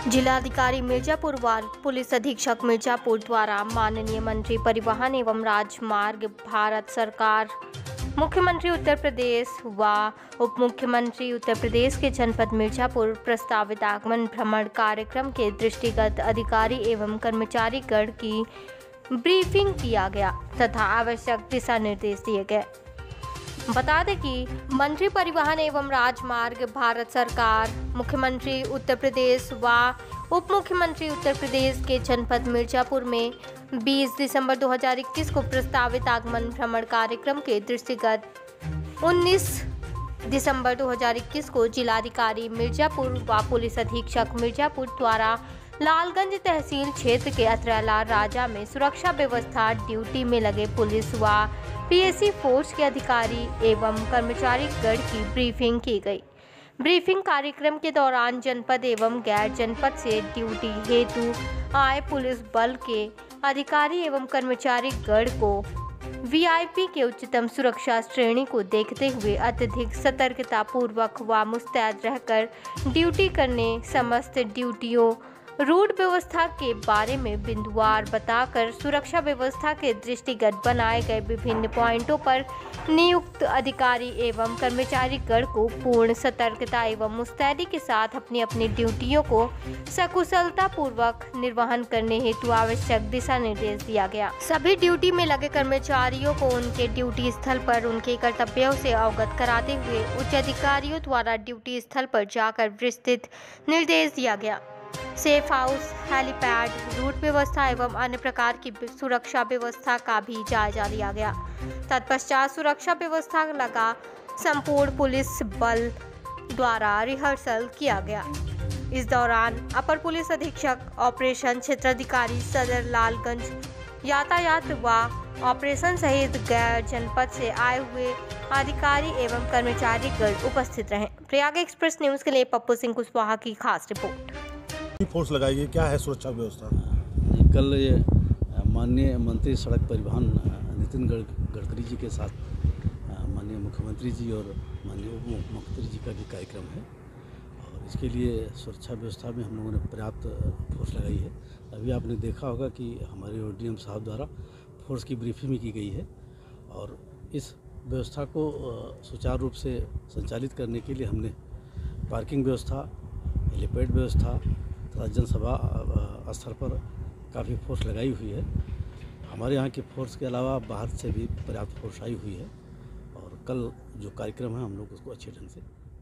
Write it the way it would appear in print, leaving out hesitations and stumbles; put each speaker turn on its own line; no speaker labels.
जिलाधिकारी मिर्जापुर व पुलिस अधीक्षक मिर्जापुर द्वारा माननीय मंत्री परिवहन एवं राजमार्ग भारत सरकार, मुख्यमंत्री उत्तर प्रदेश व उप मुख्यमंत्री उत्तर प्रदेश के जनपद मिर्जापुर प्रस्तावित आगमन भ्रमण कार्यक्रम के दृष्टिगत अधिकारी एवं कर्मचारी गण की ब्रीफिंग किया गया तथा आवश्यक दिशा निर्देश दिए गए। बता दें कि मंत्री परिवहन एवं राजमार्ग भारत सरकार, मुख्यमंत्री उत्तर प्रदेश व उप मुख्यमंत्री उत्तर प्रदेश के जनपद मिर्जापुर में 20 दिसंबर 2021 को प्रस्तावित आगमन भ्रमण कार्यक्रम के दृष्टिगत 19 दिसंबर 2021 को जिलाधिकारी मिर्जापुर व पुलिस अधीक्षक मिर्जापुर द्वारा लालगंज तहसील क्षेत्र के अतरैला राजा में सुरक्षा व्यवस्था ड्यूटी में लगे पुलिस व पीएसी फोर्स के अधिकारी एवं कर्मचारी गण की ब्रीफिंग की गई। ब्रीफिंग कार्यक्रम के दौरान जनपद एवं गैर जनपद से ड्यूटी हेतु आए पुलिस बल के अधिकारी एवं कर्मचारी गण को वीआईपी के उच्चतम सुरक्षा श्रेणी को देखते हुए अत्यधिक सतर्कता पूर्वक व मुस्तैद रहकर ड्यूटी करने, समस्त ड्यूटियों रूट व्यवस्था के बारे में बिंदुवार बताकर सुरक्षा व्यवस्था के दृष्टिगत बनाए गए विभिन्न पॉइंटों पर नियुक्त अधिकारी एवं कर्मचारी गण को पूर्ण सतर्कता एवं मुस्तैदी के साथ अपनी अपनी ड्यूटियों को सकुशलता पूर्वक निर्वहन करने हेतु आवश्यक दिशा निर्देश दिया गया। सभी ड्यूटी में लगे कर्मचारियों को उनके ड्यूटी स्थल पर उनके कर्तव्यों से अवगत कराते हुए उच्च अधिकारियों द्वारा ड्यूटी स्थल पर जाकर विस्तृत निर्देश दिया गया। सेफ हाउस, हेलीपैड, रूट व्यवस्था एवं अन्य प्रकार की सुरक्षा व्यवस्था का भी जायजा लिया गया। तत्पश्चात सुरक्षा व्यवस्था लगा संपूर्ण पुलिस बल द्वारा रिहर्सल किया गया। इस दौरान अपर पुलिस अधीक्षक ऑपरेशन, क्षेत्राधिकारी सदर लालगंज, यातायात व ऑपरेशन सहित गैर जनपद से आए हुए अधिकारी एवं कर्मचारी गण उपस्थित रहे। प्रयाग एक्सप्रेस न्यूज़ के लिए पप्पू सिंह कुशवाहा की खास रिपोर्ट।
फोर्स लगाई है, क्या है सुरक्षा व्यवस्था?
कल ये माननीय मंत्री सड़क परिवहन नितिन गडकरी जी के साथ माननीय मुख्यमंत्री जी और माननीय उप मुख्यमंत्री जी का भी कार्यक्रम है और इसके लिए सुरक्षा व्यवस्था में हम लोगों ने पर्याप्त फोर्स लगाई है। अभी आपने देखा होगा कि हमारे ODM साहब द्वारा फोर्स की ब्रीफिंग भी की गई है और इस व्यवस्था को सुचारू रूप से संचालित करने के लिए हमने पार्किंग व्यवस्था, हेलीपैड व्यवस्था तथा जनसभा स्थल पर काफ़ी फोर्स लगाई हुई है। हमारे यहाँ की फोर्स के अलावा बाहर से भी पर्याप्त फोर्स आई हुई है और कल जो कार्यक्रम है हम लोग उसको अच्छे ढंग से